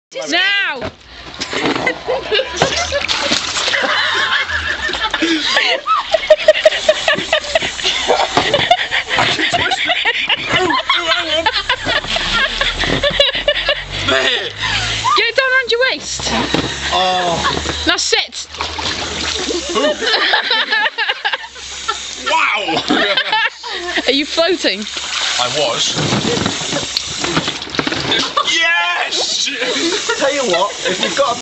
Now! Get it down around your waist. Oh. Now sit. Wow! Are you floating? I was. Yes! Tell you what, if you've got a